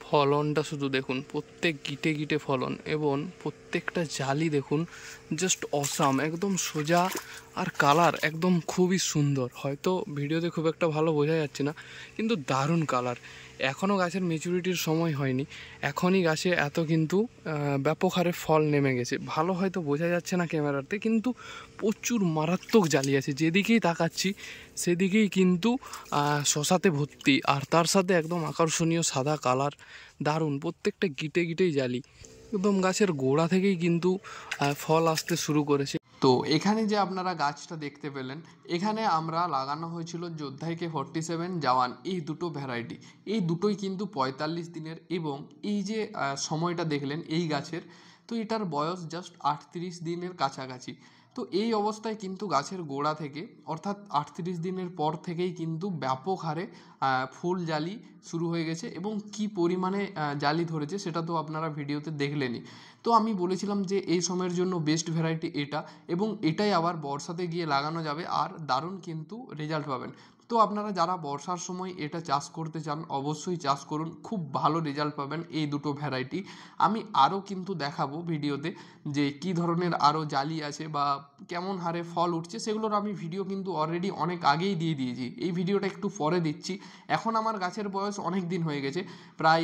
ফলনটা শুধু দেখুন, প্রত্যেক গিটে গিটে ফলন এবং প্রত্যেকটা জালি দেখুন, জাস্ট অসাম, একদম সোজা। আর কালার একদম খুবই সুন্দর। হয়তো ভিডিওতে খুব একটা ভালো বোঝা যাচ্ছে না, কিন্তু দারুণ কালার। এখনও গাছের ম্যাচুরিটির সময় হয়নি, এখনই গাছে এত কিন্তু ব্যাপক হারে ফল নেমে গেছে। ভালো হয়তো বোঝা যাচ্ছে না ক্যামেরাতে, কিন্তু প্রচুর মারাত্মক জালি আছে। যেদিকেই তাকাচ্ছি সেদিকেই কিন্তু শশাতে ভর্তি, আর তার সাথে একদম আকর্ষণীয় সাদা কালার, দারুণ। প্রত্যেকটা গিটে গিটেই জালি, একদম গাছের গোড়া থেকেই কিন্তু ফল আসতে শুরু করেছে। তো এখানে যে আপনারা গাছটা দেখতে পেলেন, এখানে আমরা লাগানো হয়েছিল যোদ্ধা AK-47 জওয়ান, এই দুটো ভ্যারাইটি। এই দুটোই কিন্তু 45 দিনের, এবং এই যে সময়টা দেখলেন এই গাছের, তো এটার বয়স জাস্ট 38 দিনের কাছাকাছি। তো এই অবস্থায় কিন্তু গাছের গোড়া থেকে, অর্থাৎ 38 দিনের পর থেকেই কিন্তু ব্যাপক হারে ফুল জালি শুরু হয়ে গেছে, এবং কি পরিমাণে জালি ধরেছে সেটা তো আপনারা ভিডিওতে দেখলেনই। তো আমি বলেছিলাম যে এই সময়ের জন্য বেস্ট ভ্যারাইটি এটা, এবং এটাই আবার বর্ষাতে গিয়ে লাগানো যাবে, আর দারুণ কিন্তু রেজাল্ট পাবেন। তো আপনারা যারা বর্ষার সময় এটা চাষ করতে চান অবশ্যই চাষ করুন, খুব ভালো রেজাল্ট পাবেন এই দুটো ভ্যারাইটি। আমি আরও কিন্তু দেখাবো ভিডিওতে যে কি ধরনের আরও জালি আছে বা কেমন হারে ফল উঠছে, সেগুলোর আমি ভিডিও কিন্তু অলরেডি অনেক আগেই দিয়ে দিয়েছি। এই ভিডিওটা একটু পরে দিচ্ছি। এখন আমার গাছের বয়স অনেক দিন হয়ে গেছে, প্রায়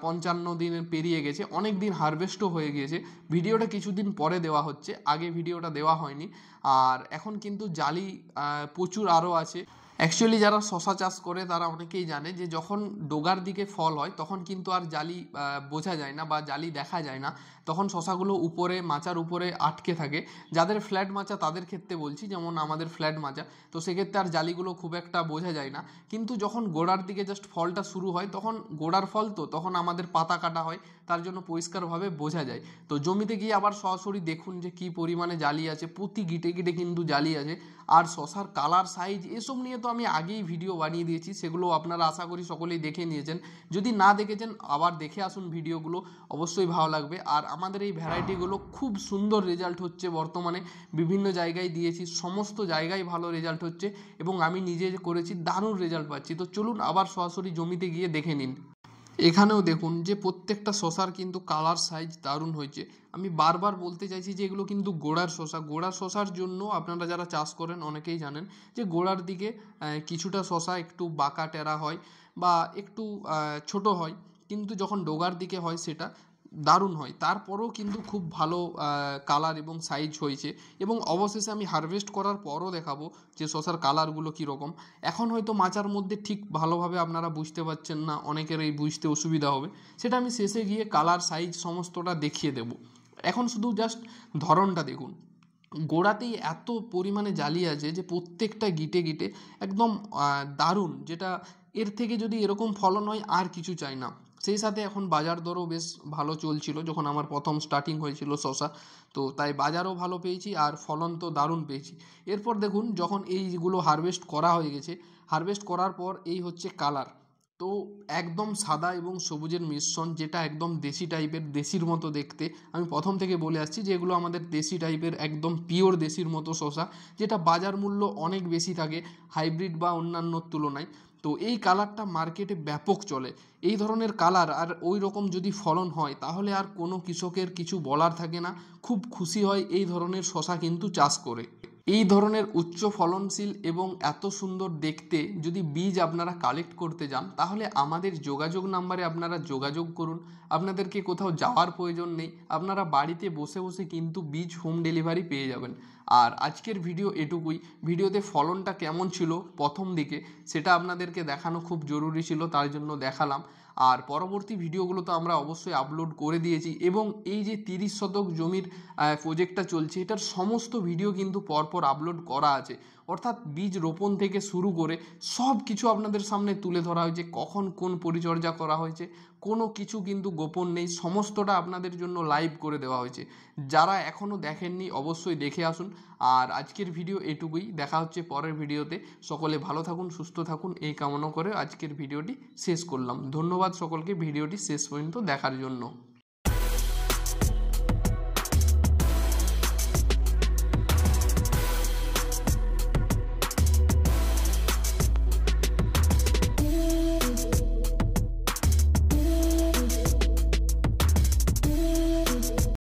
55 দিন পেরিয়ে গেছে, অনেক দিন হারভেস্টও হয়ে গিয়েছে। ভিডিওটা কিছুদিন পরে দেওয়া হচ্ছে, আগে ভিডিওটা দেওয়া হয়নি। আর এখন কিন্তু জালি প্রচুর আরও আছে। অ্যাকচুয়ালি যারা শশা চাষ করে তারা অনেকেই জানে যে যখন ডোগার দিকে ফল হয় তখন কিন্তু আর জালি বোঝা যায় না বা জালি দেখা যায় না, তখন শশাগুলো উপরে মাচার উপরে আটকে থাকে। যাদের ফ্ল্যাট মাচা তাদের ক্ষেত্রে বলছি, যেমন আমাদের ফ্ল্যাট মাচা, তো সেক্ষেত্রে আর জালিগুলো খুব একটা বোঝা যায় না। কিন্তু যখন গোড়ার দিকে জাস্ট ফলটা শুরু হয়, তখন গোড়ার ফল তো তখন আমাদের পাতা কাটা হয়, তার জন্য পরিষ্কারভাবে বোঝা যায়। তো জমিতে গিয়ে আবার সরাসরি দেখুন যে কী পরিমাণে জালি আছে, প্রতি গিটে গিটে কিন্তু জালি আছে। আর শশার কালার, সাইজ, এসব নিয়ে তো আমি আগেই ভিডিও বানিয়ে দিয়েছি, সেগুলো আপনারা আশা করি সকলেই দেখে নিয়েছেন। যদি না দেখেছেন আবার দেখে আসুন ভিডিওগুলো, অবশ্যই ভালো লাগবে। আর আমাদের এই ভ্যারাইটিগুলো খুব সুন্দর রেজাল্ট হচ্ছে বর্তমানে, বিভিন্ন জায়গায় দিয়েছি, সমস্ত জায়গায় ভালো রেজাল্ট হচ্ছে, এবং আমি নিজে করেছি, দারুণ রেজাল্ট পাচ্ছি। তো চলুন আবার সরাসরি জমিতে গিয়ে দেখে নিন। এখানেও দেখুন যে প্রত্যেকটা শশার কিন্তু কালার, সাইজ দারুণ হয়েছে। আমি বারবার বলতে চাইছি যে এগুলো কিন্তু গোড়ার শশা। গোড়ার শশার জন্য আপনারা যারা চাষ করেন অনেকেই জানেন যে গোড়ার দিকে কিছুটা শশা একটু বাঁকা টেরা হয় বা একটু ছোট হয়, কিন্তু যখন ডোগার দিকে হয় সেটা দারুণ হয়। তারপরেও কিন্তু খুব ভালো কালার এবং সাইজ হয়েছে, এবং অবশেষে আমি হারভেস্ট করার পরও দেখাবো যে শশার কালারগুলো কীরকম। এখন হয়তো মাচার মধ্যে ঠিক ভালোভাবে আপনারা বুঝতে পারছেন না, অনেকের এই বুঝতে অসুবিধা হবে, সেটা আমি শেষে গিয়ে কালার, সাইজ সমস্তটা দেখিয়ে দেবো। এখন শুধু জাস্ট ধরনটা দেখুন, গোড়াতেই এত পরিমাণে জালি আছে যে প্রত্যেকটা গিটে গিটে একদম দারুণ। যেটা এর থেকে যদি এরকম ফলন হয় আর কিছু চাই না। সেই সাথে এখন বাজার দরও বেশ ভালো চলছিল, যখন আমার প্রথম স্টার্টিং হয়েছিল শশা, তো তাই বাজারও ভালো পেয়েছি আর ফলন তো দারুণ পেয়েছি। এরপর দেখুন যখন এইগুলো হারভেস্ট করা হয়ে গেছে, হারভেস্ট করার পর এই হচ্ছে কালার। তো একদম সাদা এবং সবুজের মিশ্রণ, যেটা একদম দেশি টাইপের, দেশির মতো দেখতে। আমি প্রথম থেকে বলে আসছি যে এগুলো আমাদের দেশি টাইপের, একদম পিওর দেশির মতো শশা, যেটা বাজার মূল্য অনেক বেশি থাকে হাইব্রিড বা অন্যান্যর তুলনায়। তো এই কালারটা মার্কেটে ব্যাপক চলে। এই ধরনের কালার আর ওই রকম যদি ফলন হয় তাহলে আর কোনো কৃষকের কিছু বলার থাকে না, খুব খুশি হয় এই ধরনের শশা কিন্তু চাষ করে। এই ধরনের উচ্চ ফলনশীল এবং এত সুন্দর দেখতে যদি বীজ আপনারা কালেক্ট করতে যান, তাহলে আমাদের যোগাযোগ নাম্বারে আপনারা যোগাযোগ করুন। আপনাদেরকে কোথাও যাওয়ার প্রয়োজন নেই, আপনারা বাড়িতে বসে বসে কিন্তু বীজ হোম ডেলিভারি পেয়ে যাবেন। আর আজকের ভিডিও এটুকুই। ভিডিওতে ফলনটা কেমন ছিল প্রথম দিকে সেটা আপনাদেরকে দেখানো খুব জরুরি ছিল, তার জন্য দেখালাম। আর পরবর্তী ভিডিওগুলো তো আমরা অবশ্যই আপলোড করে দিয়েছি, এবং এই যে 30 শতক জমির প্রজেক্টটা চলছে, এটার সমস্ত ভিডিও কিন্তু পরপর আপলোড করা আছে। অর্থাৎ বীজ রোপণ থেকে শুরু করে সব কিছু আপনাদের সামনে তুলে ধরা হয়েছে, কখন কোন পরিচর্যা করা হয়েছে, কোনো কিছু কিন্তু গোপন নেই, সমস্তটা আপনাদের জন্য লাইভ করে দেওয়া হয়েছে। যারা এখনও দেখেননি অবশ্যই দেখে আসুন। আর আজকের ভিডিও এটুকুই, দেখা হচ্ছে পরের ভিডিওতে। সকলে ভালো থাকুন, সুস্থ থাকুন, এই কামনা করে আজকের ভিডিওটি শেষ করলাম। ধন্যবাদ সকলকে ভিডিওটি শেষ পর্যন্ত দেখার জন্য।